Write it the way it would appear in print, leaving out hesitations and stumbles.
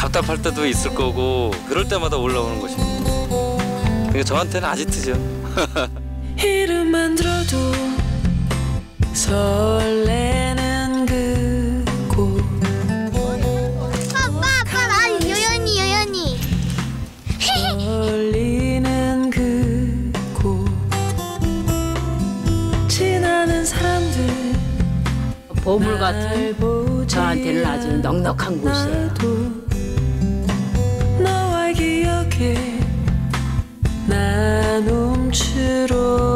답답할 때도 있을 거고 그럴 때마다 올라오는 것입니다. 그러니까 저한테는 아지트죠. 이름만 들어도 설레는 그곳. 아빠 나 여연이 떨리는 그곳. 지나는 사람들 보물 같은 저한테는 아주 넉넉한 곳이에요. 너와 기억에 난 움츠러